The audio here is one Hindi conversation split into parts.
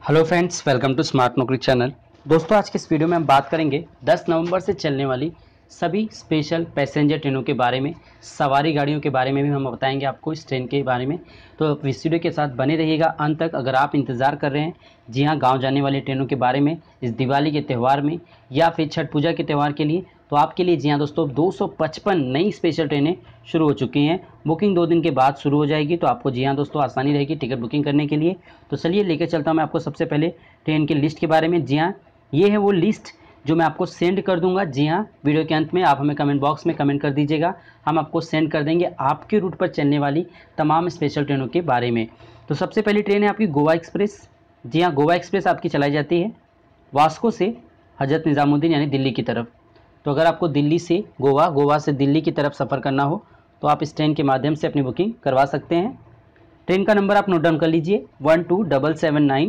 Hello friends, welcome to smart Naukri channel. दोस्तों, आज के इस वीडियो में हम बात करेंगे 10 नवंबर से चलने वाली सभी स्पेशल पैसेंजर ट्रेनों के बारे में, सवारी गाड़ियों के बारे में भी हम बताएंगे आपको इस ट्रेन के बारे में। तो इस वीडियो के साथ बने रहिएगा अंत तक। अगर आप इंतज़ार कर रहे हैं जी हाँ गांव जाने वाली ट्रेनों के बारे में इस दिवाली के त्यौहार में या फिर छठ पूजा के त्यौहार के लिए, तो आपके लिए जी हाँ दोस्तों 255 नई स्पेशल ट्रेनें शुरू हो चुकी हैं। बुकिंग 2 दिन के बाद शुरू हो जाएगी, तो आपको जी हाँ दोस्तों आसानी रहेगी टिकट बुकिंग करने के लिए। तो चलिए लेकर चलता हूँ मैं आपको सबसे पहले ट्रेन की लिस्ट के बारे में। जी हाँ, ये है वो लिस्ट जो मैं आपको सेंड कर दूंगा। जी हाँ, वीडियो के अंत में आप हमें कमेंट बॉक्स में कमेंट कर दीजिएगा, हम आपको सेंड कर देंगे आपके रूट पर चलने वाली तमाम स्पेशल ट्रेनों के बारे में। तो सबसे पहली ट्रेन है आपकी गोवा एक्सप्रेस। जी हाँ, गोवा एक्सप्रेस आपकी चलाई जाती है वास्को से हजरत निज़ामुद्दीन यानी दिल्ली की तरफ। तो अगर आपको दिल्ली से गोवा, गोवा से दिल्ली की तरफ सफ़र करना हो तो आप इस ट्रेन के माध्यम से अपनी बुकिंग करवा सकते हैं। ट्रेन का नंबर आप नोट डाउन कर लीजिए 12779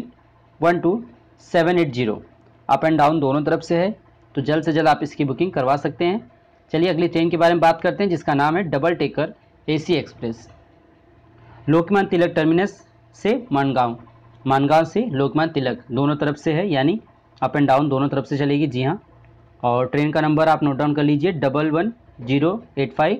12780। अप एंड डाउन दोनों तरफ से है, तो जल्द से जल्द आप इसकी बुकिंग करवा सकते हैं। चलिए अगली ट्रेन के बारे में बात करते हैं, जिसका नाम है double decker AC express. Lokmanya Tilak terminus से मानगांव, मानगांव से लोकमान्य तिलक दोनों तरफ से है, यानी अप एंड डाउन दोनों तरफ से चलेगी। जी हाँ, और ट्रेन का नंबर आप नोट डाउन कर लीजिए 11085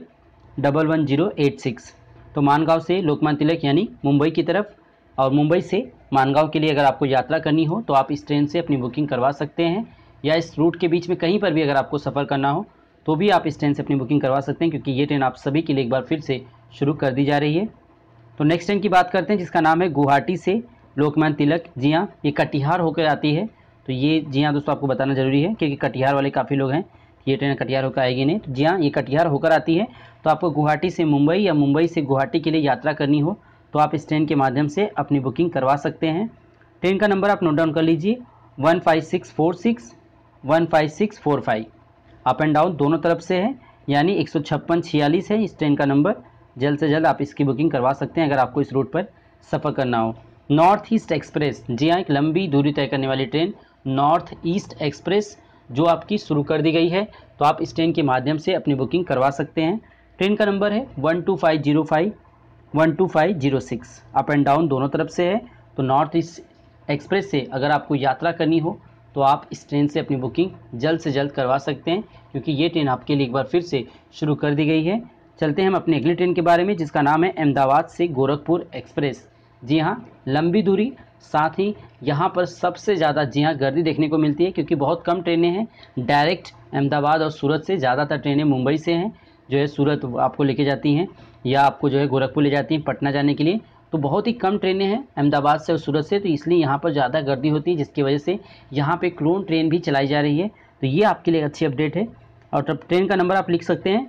11086। तो मानगांव से लोकमान्य तिलक यानी मुंबई की तरफ, और मुंबई से मानगांव के लिए अगर आपको यात्रा करनी हो तो आप इस ट्रेन से अपनी बुकिंग करवा सकते हैं, या इस रूट के बीच में कहीं पर भी अगर आपको सफ़र करना हो तो भी आप इस ट्रेन से अपनी बुकिंग करवा सकते हैं, क्योंकि ये ट्रेन आप सभी के लिए एक बार फिर से शुरू कर दी जा रही है। तो नेक्स्ट ट्रेन की बात करते हैं, जिसका नाम है गुवाहाटी से लोकमान्य तिलक। जी हाँ, ये कटिहार होकर आती है। तो ये जी हाँ दोस्तों आपको बताना ज़रूरी है, क्योंकि कटिहार वाले काफ़ी लोग हैं, ये ट्रेन कटिहार होकर आएगी नहीं। तो जी हाँ, ये कटिहार होकर आती है। तो आपको गुवाहाटी से मुंबई या मुंबई से गुवाहाटी के लिए यात्रा करनी हो तो आप इस ट्रेन के माध्यम से अपनी बुकिंग करवा सकते हैं। ट्रेन का नंबर आप नोट डाउन कर लीजिए 15646 15645। अप एंड डाउन दोनों तरफ से है, यानी 15646 है इस ट्रेन का नंबर। जल्द से जल्द आप इसकी बुकिंग करवा सकते हैं अगर आपको इस रूट पर सफ़र करना हो। नॉर्थ ईस्ट एक्सप्रेस, जी हाँ, एक लंबी दूरी तय करने वाली ट्रेन नॉर्थ ईस्ट एक्सप्रेस जो आपकी शुरू कर दी गई है, तो आप इस ट्रेन के माध्यम से अपनी बुकिंग करवा सकते हैं। ट्रेन का नंबर है 12505 12506। अप एंड डाउन दोनों तरफ से है। तो नॉर्थ ईस्ट एक्सप्रेस से अगर आपको यात्रा करनी हो तो आप इस ट्रेन से अपनी बुकिंग जल्द से जल्द करवा सकते हैं, क्योंकि ये ट्रेन आपके लिए एक बार फिर से शुरू कर दी गई है। चलते हैं हम अपनी अगली ट्रेन के बारे में, जिसका नाम है अहमदाबाद से गोरखपुर एक्सप्रेस। जी हाँ, लंबी दूरी, साथ ही यहाँ पर सबसे ज़्यादा जी हाँ गर्दी देखने को मिलती है, क्योंकि बहुत कम ट्रेनें हैं डायरेक्ट अहमदाबाद और सूरत से। ज़्यादातर ट्रेनें मुंबई से हैं जो है सूरत आपको लेके जाती हैं, या आपको जो है गोरखपुर ले जाती हैं पटना जाने के लिए। तो बहुत ही कम ट्रेनें हैं अहमदाबाद से और सूरत से, तो इसलिए यहाँ पर ज़्यादा गर्दी होती है, जिसकी वजह से यहाँ पे क्लोन ट्रेन भी चलाई जा रही है। तो ये आपके लिए अच्छी अपडेट है। और तब ट्रेन का नंबर आप लिख सकते हैं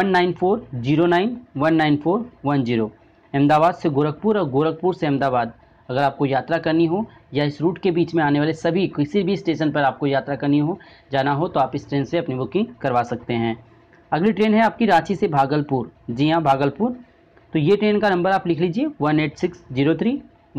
19409 19410। अहमदाबाद से गोरखपुर और गोरखपुर से अहमदाबाद अगर आपको यात्रा करनी हो, या इस रूट के बीच में आने वाले सभी किसी भी स्टेशन पर आपको यात्रा करनी हो, जाना हो, तो आप इस ट्रेन से अपनी बुकिंग करवा सकते हैं। अगली ट्रेन है आपकी रांची से भागलपुर। जी हाँ, भागलपुर। तो ये ट्रेन का नंबर आप लिख लीजिए 18603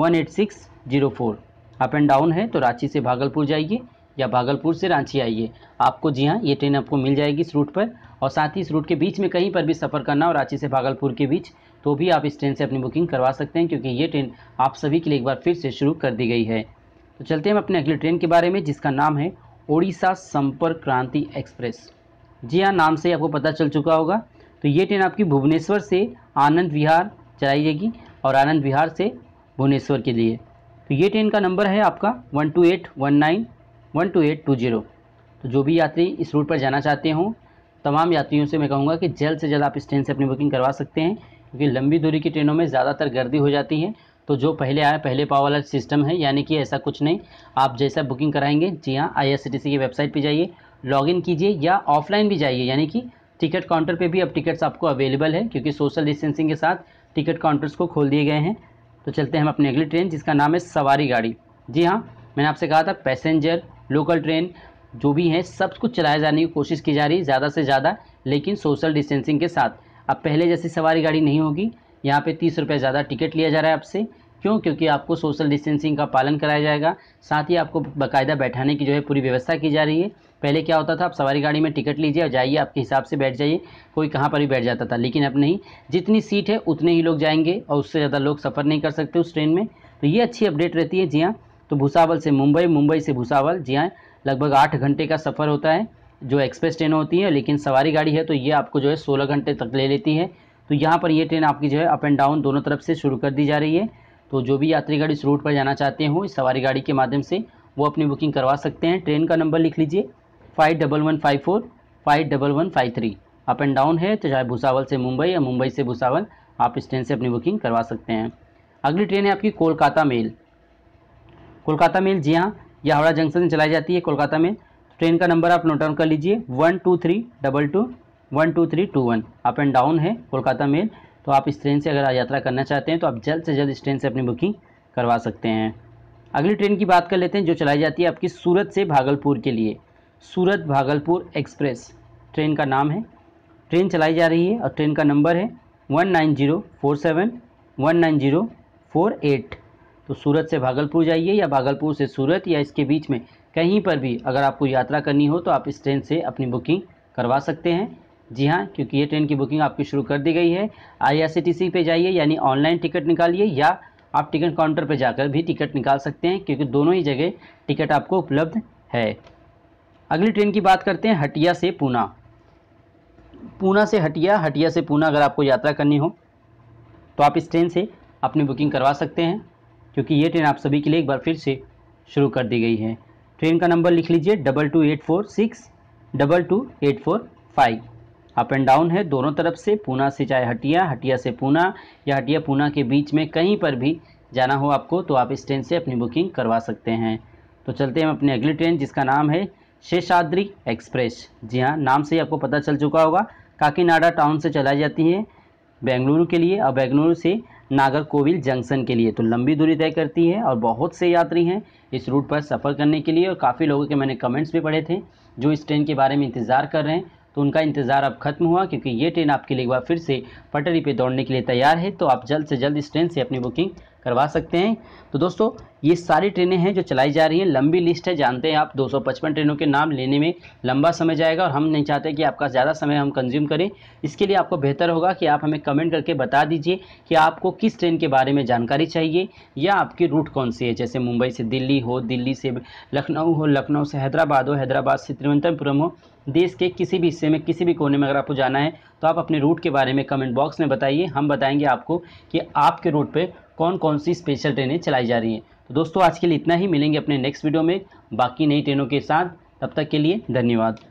18604। अप एंड डाउन है, तो रांची से भागलपुर जाइए या भागलपुर से रांची आइए, आपको जी हाँ ये ट्रेन आपको मिल जाएगी इस रूट पर। और साथ ही इस रूट के बीच में कहीं पर भी सफ़र करना हो रांची से भागलपुर के बीच, तो भी आप इस ट्रेन से अपनी बुकिंग करवा सकते हैं, क्योंकि ये ट्रेन आप सभी के लिए एक बार फिर से शुरू कर दी गई है। तो चलते हैं हम अपने अगली ट्रेन के बारे में, जिसका नाम है ओडिशा संपर्क क्रांति एक्सप्रेस। जी हाँ, नाम से आपको पता चल चुका होगा। तो ये ट्रेन आपकी भुवनेश्वर से आनंद विहार चलाई जाएगी, और आनंद विहार से भुवनेश्वर के लिए। तो ये ट्रेन का नंबर है आपका 12819 12820। तो जो भी यात्री इस रूट पर जाना चाहते हों, तमाम यात्रियों से मैं कहूँगा कि जल्द से जल्द आप इस ट्रेन से अपनी बुकिंग करवा सकते हैं, क्योंकि लंबी दूरी की ट्रेनों में ज़्यादातर गर्दी हो जाती है। तो जो पहले आया पहले पाव वाला सिस्टम है, यानी कि ऐसा कुछ नहीं, आप जैसा बुकिंग कराएंगे, जी हाँ, IRCTC की वेबसाइट पे जाइए, लॉगिन कीजिए, या ऑफलाइन भी जाइए, यानी कि टिकट काउंटर पे भी अब टिकट्स आपको अवेलेबल है, क्योंकि सोशल डिस्टेंसिंग के साथ टिकट काउंटर्स को खोल दिए गए हैं। तो चलते हैं हम अपनी अगली ट्रेन, जिसका नाम है सवारी गाड़ी। जी हाँ, मैंने आपसे कहा था पैसेंजर लोकल ट्रेन जो भी हैं सब कुछ चलाया जाने की कोशिश की जा रही है ज़्यादा से ज़्यादा, लेकिन सोशल डिस्टेंसिंग के साथ। अब पहले जैसी सवारी गाड़ी नहीं होगी, यहाँ पे 30 रुपये ज़्यादा टिकट लिया जा रहा है आपसे। क्यों? क्योंकि आपको सोशल डिस्टेंसिंग का पालन कराया जाएगा, साथ ही आपको बाकायदा बैठाने की जो है पूरी व्यवस्था की जा रही है। पहले क्या होता था, आप सवारी गाड़ी में टिकट लीजिए और जाइए, आपके हिसाब से बैठ जाइए, कोई कहाँ पर भी बैठ जाता था। लेकिन अब नहीं, जितनी सीट है उतने ही लोग जाएंगे और उससे ज़्यादा लोग सफ़र नहीं कर सकते उस ट्रेन में। तो ये अच्छी अपडेट रहती है। जी हाँ, तो भुसावल से मुंबई, मुंबई से भुसावल, जी हाँ, लगभग 8 घंटे का सफ़र होता है जो एक्सप्रेस ट्रेन होती है। लेकिन सवारी गाड़ी है तो ये आपको जो है 16 घंटे तक ले लेती है। तो यहाँ पर ये ट्रेन आपकी जो है अप एंड डाउन दोनों तरफ से शुरू कर दी जा रही है। तो जो भी यात्रीगण इस रूट पर जाना चाहते हो इस सवारी गाड़ी के माध्यम से, वो अपनी बुकिंग करवा सकते हैं। ट्रेन का नंबर लिख लीजिए 51154 51153। अप एंड डाउन है तो चाहे भुसावल से मुंबई या मुंबई से भुसावल, आप इस ट्रेन से अपनी बुकिंग करवा सकते हैं। अगली ट्रेन है आपकी कोलकाता मेल। कोलकाता मेल, जी हाँ, यह हावड़ा जंक्शन से चलाई जाती है कोलकाता मेल। ट्रेन का नंबर आप नोट डाउन कर लीजिए 12322 12321। अप एंड डाउन है कोलकाता मेल। तो आप इस ट्रेन से अगर यात्रा करना चाहते हैं तो आप जल्द से जल्द इस ट्रेन से अपनी बुकिंग करवा सकते हैं। अगली ट्रेन की बात कर लेते हैं जो चलाई जाती है आपकी सूरत से भागलपुर के लिए। सूरत भागलपुर एक्सप्रेस ट्रेन का नाम है। ट्रेन चलाई जा रही है और ट्रेन का नंबर है 19047 19048। तो सूरत से भागलपुर जाइए या भागलपुर से सूरत या इसके बीच में कहीं पर भी अगर आपको यात्रा करनी हो तो आप इस ट्रेन से अपनी बुकिंग करवा सकते हैं। जी हाँ, क्योंकि ये ट्रेन की बुकिंग आपकी शुरू कर दी गई है। IRCTC पे जाइए यानी ऑनलाइन टिकट निकालिए, या आप टिकट काउंटर पर जाकर भी टिकट निकाल सकते हैं, क्योंकि दोनों ही जगह टिकट आपको उपलब्ध है। अगली ट्रेन की बात करते हैं हटिया से पूना। पूना से हटिया, हटिया से पूना अगर आपको यात्रा करनी हो तो आप इस ट्रेन से अपनी बुकिंग करवा सकते हैं, क्योंकि ये ट्रेन आप सभी के लिए एक बार फिर से शुरू कर दी गई है। ट्रेन का नंबर लिख लीजिए 22846 22845। अप एंड डाउन है दोनों तरफ से, पूना से चाहे हटिया, हटिया से पूना या हटिया पूना के बीच में कहीं पर भी जाना हो आपको तो आप इस ट्रेन से अपनी बुकिंग करवा सकते हैं। तो चलते हैं हम अपनी अगली ट्रेन जिसका नाम है शेषाद्री एक्सप्रेस। जी हाँ, नाम से ही आपको पता चल चुका होगा, काकीनाडा टाउन से चलाई जाती है बेंगलुरु के लिए और बेंगलुरु से नागरकोविल जंक्शन के लिए। तो लंबी दूरी तय करती है और बहुत से यात्री हैं इस रूट पर सफ़र करने के लिए। और काफ़ी लोगों के मैंने कमेंट्स भी पढ़े थे जो इस ट्रेन के बारे में इंतज़ार कर रहे हैं, तो उनका इंतज़ार अब खत्म हुआ, क्योंकि ये ट्रेन आपके लिए एक बार फिर से पटरी पे दौड़ने के लिए तैयार है। तो आप जल्द से जल्द इस ट्रेन से अपनी बुकिंग करवा सकते हैं। तो दोस्तों, ये सारी ट्रेनें हैं जो चलाई जा रही हैं। लंबी लिस्ट है, जानते हैं आप, 255 ट्रेनों के नाम लेने में लंबा समय जाएगा और हम नहीं चाहते कि आपका ज़्यादा समय हम कंज्यूम करें। इसके लिए आपको बेहतर होगा कि आप हमें कमेंट करके बता दीजिए कि आपको किस ट्रेन के बारे में जानकारी चाहिए या आपकी रूट कौन सी है। जैसे मुंबई से दिल्ली हो, दिल्ली से लखनऊ हो, लखनऊ से हैदराबाद हो, हैदराबाद से तिरुवनंतपुरम हो। देश के किसी भी हिस्से में, किसी भी कोने में अगर आपको जाना है तो आप अपने रूट के बारे में कमेंट बॉक्स में बताइए। हम बताएंगे आपको कि आपके रूट पे कौन कौन सी स्पेशल ट्रेनें चलाई जा रही हैं। तो दोस्तों, आज के लिए इतना ही। मिलेंगे अपने नेक्स्ट वीडियो में बाकी नई ट्रेनों के साथ। तब तक के लिए धन्यवाद।